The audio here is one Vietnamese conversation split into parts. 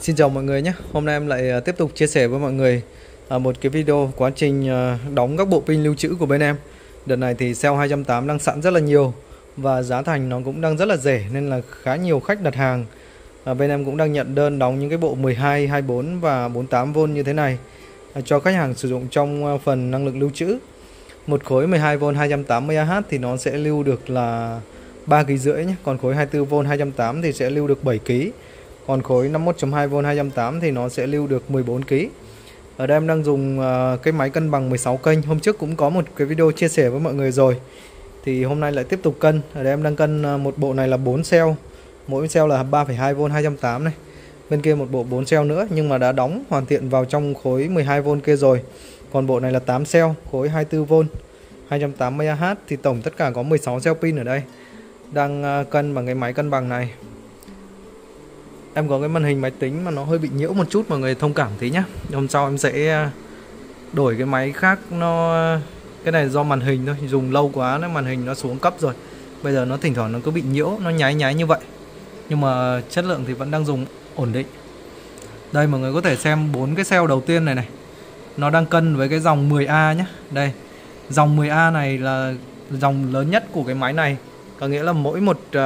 Xin chào mọi người nhé. Hôm nay em lại tiếp tục chia sẻ với mọi người một cái video quá trình đóng các bộ pin lưu trữ của bên em. Đợt này thì sale 280 đang sẵn rất là nhiều và giá thành nó cũng đang rất là rẻ nên là khá nhiều khách đặt hàng. Bên em cũng đang nhận đơn đóng những cái bộ 12, 24 và 48V như thế này cho khách hàng sử dụng trong phần năng lượng lưu trữ. Một khối 12V 280Ah thì nó sẽ lưu được là 3,5 kg nhé. Còn khối 24V 280 thì sẽ lưu được 7 kg. Còn khối 51.2V 280 thì nó sẽ lưu được 14 kg. Ở đây em đang dùng cái máy cân bằng 16 kênh. Hôm trước cũng có một cái video chia sẻ với mọi người rồi. Thì hôm nay lại tiếp tục cân. Ở đây em đang cân một bộ này là 4 cell. Mỗi cell là 3,2V 280 này. Bên kia một bộ 4 cell nữa nhưng mà đã đóng hoàn thiện vào trong khối 12V kia rồi. Còn bộ này là 8 cell, khối 24V 280Ah thì tổng tất cả có 16 cell pin ở đây. Đang cân bằng cái máy cân bằng này. Em có cái màn hình máy tính mà nó hơi bị nhiễu một chút, mọi người thông cảm tí nhá. Hôm sau em sẽ đổi cái máy khác. Cái này do màn hình thôi, dùng lâu quá nên màn hình nó xuống cấp rồi. Bây giờ nó thỉnh thoảng nó cứ bị nhiễu, nó nháy nháy như vậy. Nhưng mà chất lượng thì vẫn đang dùng ổn định. Đây mọi người có thể xem 4 cái cell đầu tiên này này. Nó đang cân với cái dòng 10A nhé. Đây, dòng 10A này là dòng lớn nhất của cái máy này. Có nghĩa là mỗi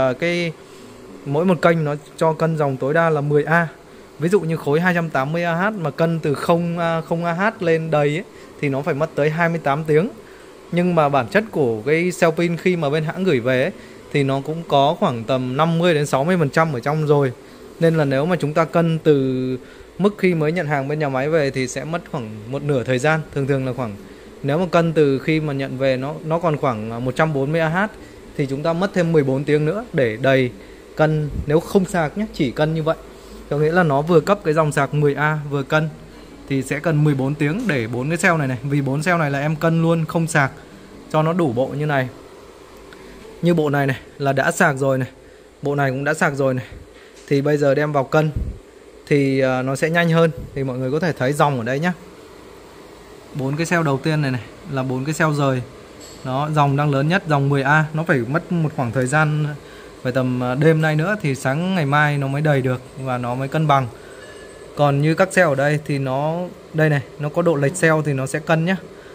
một kênh nó cho cân dòng tối đa là 10A. Ví dụ như khối 280Ah mà cân từ 0Ah lên đầy ấy, thì nó phải mất tới 28 tiếng. Nhưng mà bản chất của cái cell pin khi mà bên hãng gửi về ấy, thì nó cũng có khoảng tầm 50 đến 60% ở trong rồi. Nên là nếu mà chúng ta cân từ mức khi mới nhận hàng bên nhà máy về thì sẽ mất khoảng một nửa thời gian. Thường là khoảng, nếu mà cân từ khi mà nhận về nó còn khoảng 140Ah thì chúng ta mất thêm 14 tiếng nữa để đầy cân. Nếu không sạc nhé, chỉ cân như vậy, có nghĩa là nó vừa cấp cái dòng sạc 10A vừa cân thì sẽ cần 14 tiếng để 4 cái cell này này. Vì 4 cell này là em cân luôn không sạc cho nó đủ bộ như này. Như bộ này này là đã sạc rồi này, bộ này cũng đã sạc rồi này. Thì bây giờ đem vào cân thì nó sẽ nhanh hơn. Thì mọi người có thể thấy dòng ở đây nhá. 4 cái cell đầu tiên này này là 4 cái cell rời. Đó, dòng đang lớn nhất, dòng 10A. Nó phải mất một khoảng thời gian, phải tầm đêm nay nữa thì sáng ngày mai nó mới đầy được và nó mới cân bằng. Còn như các cell ở đây thì đây này, nó có độ lệch cell thì nó sẽ cân nhá.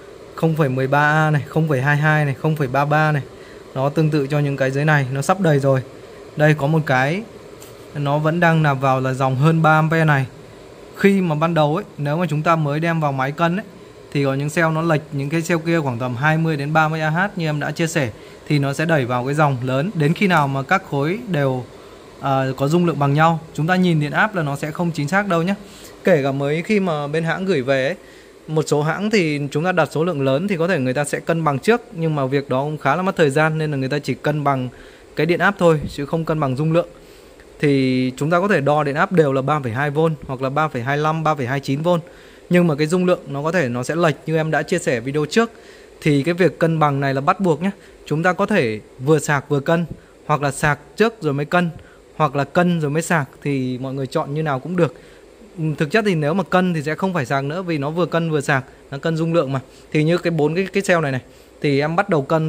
0,13A này, 0,22 này, 0,33 này. Nó tương tự cho những cái dưới này, nó sắp đầy rồi. Đây có một cái nó vẫn đang nạp vào là dòng hơn 3A này. Khi mà ban đầu ấy, nếu mà chúng ta mới đem vào máy cân ấy, thì có những cell nó lệch, những cái cell kia khoảng tầm 20 đến 30Ah như em đã chia sẻ, thì nó sẽ đẩy vào cái dòng lớn. Đến khi nào mà các khối đều có dung lượng bằng nhau, chúng ta nhìn điện áp là nó sẽ không chính xác đâu nhé. Kể cả mới khi mà bên hãng gửi về ấy, một số hãng thì chúng ta đặt số lượng lớn thì có thể người ta sẽ cân bằng trước, nhưng mà việc đó cũng khá là mất thời gian nên là người ta chỉ cân bằng cái điện áp thôi chứ không cân bằng dung lượng. Thì chúng ta có thể đo điện áp đều là 3,2V hoặc là 3,25, 3,29V. Nhưng mà cái dung lượng nó sẽ lệch như em đã chia sẻ video trước. Thì cái việc cân bằng này là bắt buộc nhé. Chúng ta có thể vừa sạc vừa cân, hoặc là sạc trước rồi mới cân, hoặc là cân rồi mới sạc, thì mọi người chọn như nào cũng được. Thực chất thì nếu mà cân thì sẽ không phải sạc nữa, vì nó vừa cân vừa sạc, nó cân dung lượng mà. Thì như cái 4 cái cell này này thì em bắt đầu cân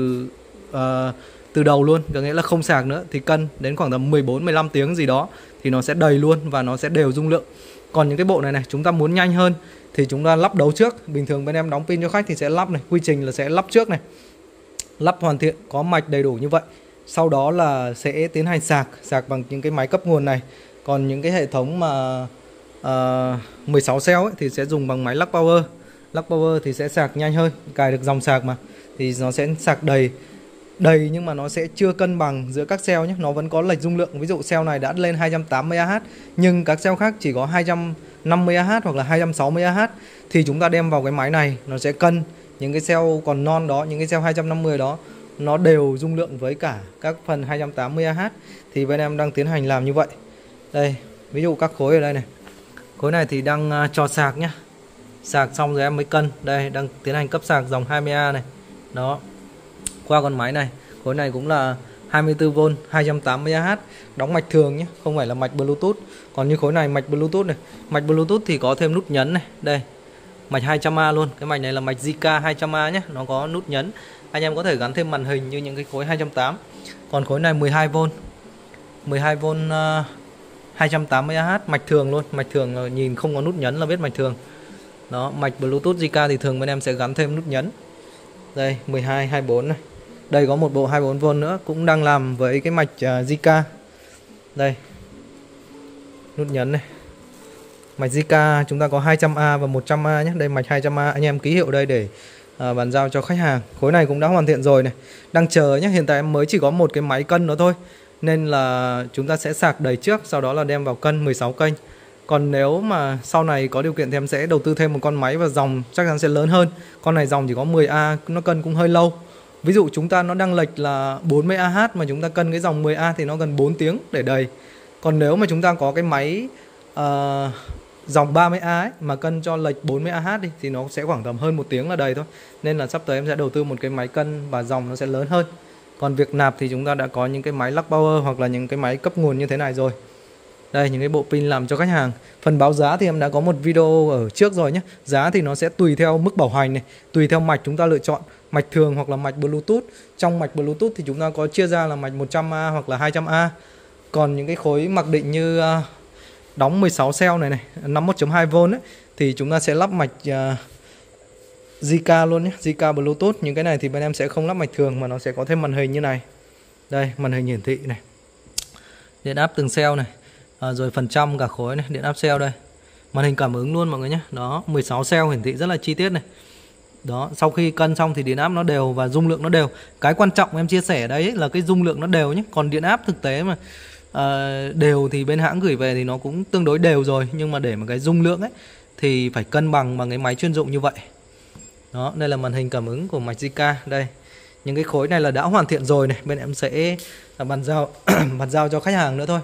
từ đầu luôn, có nghĩa là không sạc nữa, thì cân đến khoảng tầm 14-15 tiếng gì đó thì nó sẽ đầy luôn và nó sẽ đều dung lượng. Còn những cái bộ này này, chúng ta muốn nhanh hơn thì chúng ta lắp đấu trước. Bình thường bên em đóng pin cho khách thì sẽ lắp này, quy trình là sẽ lắp trước này, lắp hoàn thiện, có mạch đầy đủ như vậy. Sau đó là sẽ tiến hành sạc bằng những cái máy cấp nguồn này. Còn những cái hệ thống mà 16 cell ấy, thì sẽ dùng bằng máy lắc power. Lắc power thì sẽ sạc nhanh hơn, cài được dòng sạc mà, thì nó sẽ sạc đầy nhưng mà nó sẽ chưa cân bằng giữa các cell nhé. Nó vẫn có lệch dung lượng. Ví dụ cell này đã lên 280Ah nhưng các cell khác chỉ có 250Ah hoặc là 260Ah, thì chúng ta đem vào cái máy này nó sẽ cân những cái cell còn non đó, những cái cell 250 đó nó đều dung lượng với cả các phần 280Ah. Thì bên em đang tiến hành làm như vậy. Đây, ví dụ các khối ở đây này. Khối này thì đang cho sạc nhá. Sạc xong rồi em mới cân. Đây, đang tiến hành cấp sạc dòng 20A này. Đó, qua con máy này. Khối này cũng là 24V 280Ah, đóng mạch thường nhé, không phải là mạch Bluetooth. Còn như khối này mạch Bluetooth này. Mạch Bluetooth thì có thêm nút nhấn này. Đây, mạch 200A luôn. Cái mạch này là mạch JK 200A nhé, nó có nút nhấn. Anh em có thể gắn thêm màn hình như những cái khối 280. Còn khối này 12V 280Ah mạch thường luôn, mạch thường là nhìn không có nút nhấn là biết mạch thường. Đó, mạch Bluetooth Zika thì thường bên em sẽ gắn thêm nút nhấn. Đây, 12 24 này. Đây có một bộ 24V nữa cũng đang làm với cái mạch Zika. Đây. Nút nhấn này. Mạch Zika chúng ta có 200A và 100A nhé. Đây mạch 200A, anh em ký hiệu đây để bàn giao cho khách hàng. Khối này cũng đã hoàn thiện rồi này. Đang chờ nhé, hiện tại em mới chỉ có một cái máy cân nữa thôi. Nên là chúng ta sẽ sạc đầy trước, sau đó là đem vào cân 16 kênh. Còn nếu mà sau này có điều kiện thì em sẽ đầu tư thêm một con máy và dòng chắc chắn sẽ lớn hơn. Con này dòng chỉ có 10A, nó cân cũng hơi lâu. Ví dụ chúng ta nó đang lệch là 40Ah mà chúng ta cân cái dòng 10A thì nó gần 4 tiếng để đầy. Còn nếu mà chúng ta có cái máy dòng 30A ấy, mà cân cho lệch 40Ah đi thì nó sẽ khoảng tầm hơn 1 tiếng là đầy thôi. Nên là sắp tới em sẽ đầu tư một cái máy cân và dòng nó sẽ lớn hơn. Còn việc nạp thì chúng ta đã có những cái máy Lux Power hoặc là những cái máy cấp nguồn như thế này rồi. Đây những cái bộ pin làm cho khách hàng. Phần báo giá thì em đã có một video ở trước rồi nhé. Giá thì nó sẽ tùy theo mức bảo hành này, tùy theo mạch chúng ta lựa chọn, mạch thường hoặc là mạch Bluetooth. Trong mạch Bluetooth thì chúng ta có chia ra là mạch 100A hoặc là 200A. Còn những cái khối mặc định như đóng 16 cell này 51.2V ấy, thì chúng ta sẽ lắp mạch Zika luôn nhé, Zika Bluetooth. Những cái này thì bên em sẽ không lắp mạch thường mà nó sẽ có thêm màn hình như này. Đây, màn hình hiển thị này. Điện áp từng cell này. Rồi phần trăm cả khối này, điện áp cell đây. Màn hình cảm ứng luôn mọi người nhé. Đó, 16 cell hiển thị rất là chi tiết này. Đó, sau khi cân xong thì điện áp nó đều và dung lượng nó đều. Cái quan trọng em chia sẻ ở đây ấy là cái dung lượng nó đều nhé. Còn điện áp thực tế mà đều thì bên hãng gửi về thì nó cũng tương đối đều rồi. Nhưng mà để mà cái dung lượng ấy thì phải cân bằng bằng cái máy chuyên dụng như vậy. Đó, đây là màn hình cảm ứng của mạch Zika. Đây, những cái khối này là đã hoàn thiện rồi này. Bên em sẽ bàn giao cho khách hàng nữa thôi.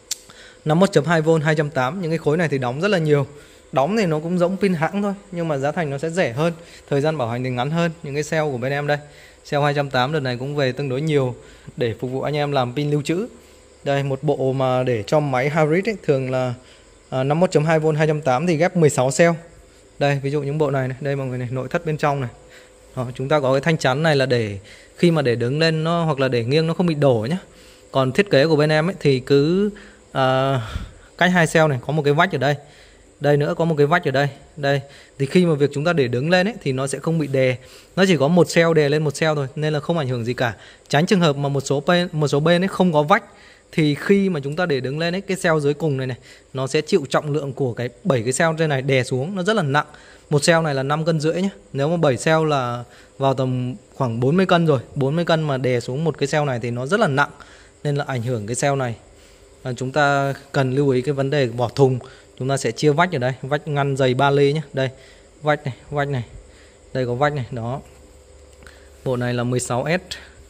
51.2V 280. Những cái khối này thì đóng rất là nhiều. Đóng thì nó cũng giống pin hãng thôi, nhưng mà giá thành nó sẽ rẻ hơn, thời gian bảo hành thì ngắn hơn. Những cái cell của bên em đây, cell 280 đợt này cũng về tương đối nhiều để phục vụ anh em làm pin lưu trữ. Đây, một bộ mà để cho máy hybrid ấy, thường là 51.2V 280 thì ghép 16 cell. Đây, ví dụ những bộ này, đây mọi người này, nội thất bên trong này. Đó, chúng ta có cái thanh chắn này là để khi mà để đứng lên nó hoặc là để nghiêng nó không bị đổ nhé. Còn thiết kế của bên em ấy thì cứ cách 2 cell này có một cái vách ở đây. Đây nữa có một cái vách ở đây. Đây thì khi mà việc chúng ta để đứng lên ấy thì nó sẽ không bị đè. Nó chỉ có một cell đè lên một cell thôi nên là không ảnh hưởng gì cả. Tránh trường hợp mà một số bên ấy không có vách thì khi mà chúng ta để đứng lên ấy, cái cell dưới cùng này nó sẽ chịu trọng lượng của cái 7 cái cell trên này đè xuống, nó rất là nặng. Một cell này là 5,5 cân nhé. Nếu mà 7 cell là vào tầm khoảng 40 cân rồi. 40 cân mà đè xuống một cái cell này thì nó rất là nặng, nên là ảnh hưởng cái cell này. Chúng ta cần lưu ý cái vấn đề bỏ thùng. Chúng ta sẽ chia vách ở đây, vách ngăn dày 3 ly nhé. Đây, vách này. Đây có vách này, đó. Bộ này là 16S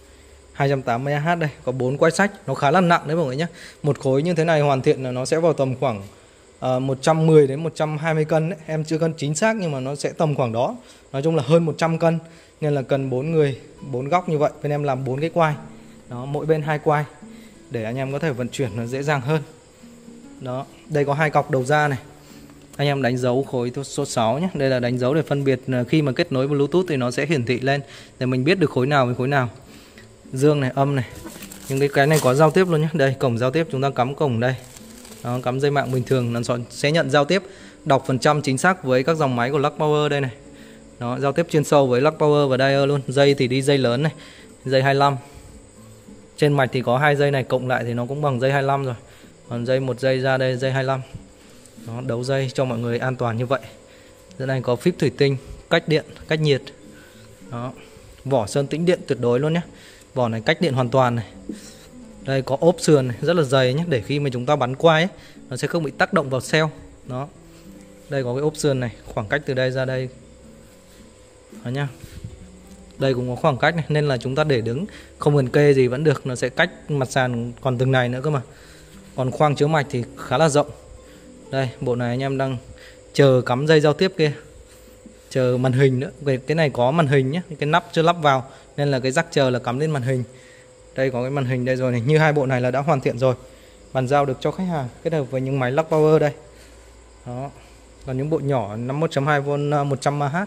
280Ah đây, có 4 quay sách, nó khá là nặng đấy mọi người nhé. Một khối như thế này hoàn thiện là nó sẽ vào tầm khoảng 110 đến 120 cân đấy. Em chưa cân chính xác nhưng mà nó sẽ tầm khoảng đó. Nói chung là hơn 100 cân nên là cần 4 người, 4 góc như vậy. Bên em làm 4 cái quai. Đó, mỗi bên 2 quai để anh em có thể vận chuyển nó dễ dàng hơn. Đó, đây có 2 cọc đầu ra này. Anh em đánh dấu khối số 6 nhé. Đây là đánh dấu để phân biệt khi mà kết nối Bluetooth thì nó sẽ hiển thị lên để mình biết được khối nào với khối nào. Dương này, âm này. Những cái này có giao tiếp luôn nhé. Đây, cổng giao tiếp chúng ta cắm cổng đây. Đó, cắm dây mạng bình thường nó sẽ nhận giao tiếp, đọc phần trăm chính xác với các dòng máy của Lux Power đây này. Đó, giao tiếp chuyên sâu với Lux Power và Daier luôn. Dây thì đi dây lớn này, dây 25. Trên mạch thì có 2 dây này, cộng lại thì nó cũng bằng dây 25 rồi. Còn dây một dây ra đây dây 25. Đó, đấu dây cho mọi người an toàn như vậy. Dưới này có phíp thủy tinh, cách điện, cách nhiệt. Đó, vỏ sơn tĩnh điện tuyệt đối luôn nhé. Vỏ này cách điện hoàn toàn này. Đây có ốp sườn này, rất là dày nhé, để khi mà chúng ta bắn quay ấy, nó sẽ không bị tác động vào cell. Đó. Đây có cái ốp sườn này, khoảng cách từ đây ra đây. Đó nhá. Đây cũng có khoảng cách này, nên là chúng ta để đứng không cần kê gì vẫn được, nó sẽ cách mặt sàn còn từng này nữa cơ mà. Còn khoang chứa mạch thì khá là rộng. Đây, bộ này anh em đang chờ cắm dây giao tiếp kia, chờ màn hình nữa. Cái này có màn hình nhé, cái nắp chưa lắp vào nên là cái rắc chờ là cắm lên màn hình. Đây có cái màn hình đây rồi này, như hai bộ này là đã hoàn thiện rồi, bàn giao được cho khách hàng kết hợp với những máy Lux Power đây. Đó. Còn những bộ nhỏ 51.2V 100Ah.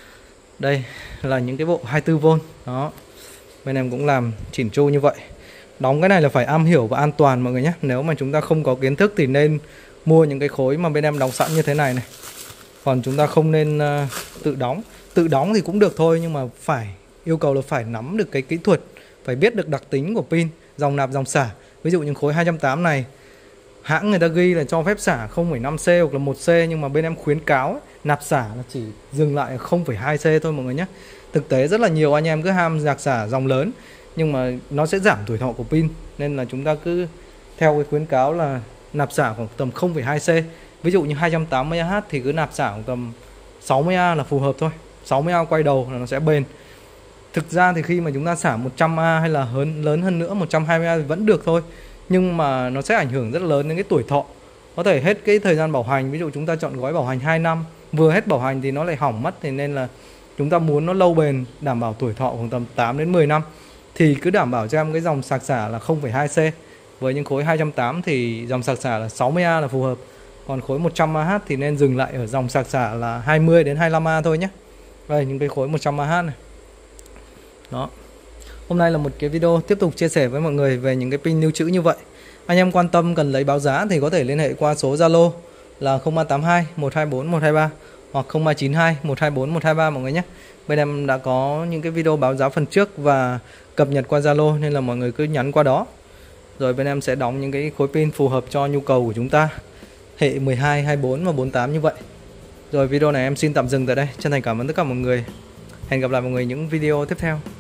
Đây là những cái bộ 24V. Đó. Bên em cũng làm chỉn chu như vậy. Đóng cái này là phải am hiểu và an toàn mọi người nhé. Nếu mà chúng ta không có kiến thức thì nên mua những cái khối mà bên em đóng sẵn như thế này này. Còn chúng ta không nên tự đóng. Tự đóng thì cũng được thôi, nhưng mà phải yêu cầu là phải nắm được cái kỹ thuật, phải biết được đặc tính của pin, dòng nạp dòng xả. Ví dụ những khối 280 này, hãng người ta ghi là cho phép xả 0,5C hoặc là 1C, nhưng mà bên em khuyến cáo ấy, nạp xả là chỉ dừng lại ở 0,2C thôi mọi người nhé. Thực tế rất là nhiều anh em cứ ham nạp xả dòng lớn, nhưng mà nó sẽ giảm tuổi thọ của pin, nên là chúng ta cứ theo cái khuyến cáo là nạp xả khoảng tầm 0,2C. Ví dụ như 280Ah thì cứ nạp xả khoảng tầm 60A là phù hợp thôi. 60A quay đầu là nó sẽ bền. Thực ra thì khi mà chúng ta xả 100A hay là lớn hơn nữa 120A thì vẫn được thôi, nhưng mà nó sẽ ảnh hưởng rất lớn đến cái tuổi thọ. Có thể hết cái thời gian bảo hành, ví dụ chúng ta chọn gói bảo hành 2 năm, vừa hết bảo hành thì nó lại hỏng mất, thì nên là chúng ta muốn nó lâu bền, đảm bảo tuổi thọ khoảng tầm 8 đến 10 năm thì cứ đảm bảo cho em cái dòng sạc xả là 0,2C. Với những khối 280 thì dòng sạc xả là 60A là phù hợp. Còn khối 100Ah thì nên dừng lại ở dòng sạc xả là 20 đến 25A thôi nhé. Đây, những cái khối 100Ah này. Đó. Hôm nay là một cái video tiếp tục chia sẻ với mọi người về những cái pin lưu trữ như vậy. Anh em quan tâm cần lấy báo giá thì có thể liên hệ qua số Zalo là 0382 124 123 hoặc 0392 124 123 mọi người nhé. Bên em đã có những cái video báo giá phần trước và cập nhật qua Zalo, nên là mọi người cứ nhắn qua đó. Rồi bên em sẽ đóng những cái khối pin phù hợp cho nhu cầu của chúng ta, hệ 12, 24 và 48 như vậy. Rồi video này em xin tạm dừng tại đây. Chân thành cảm ơn tất cả mọi người. Hẹn gặp lại mọi người những video tiếp theo.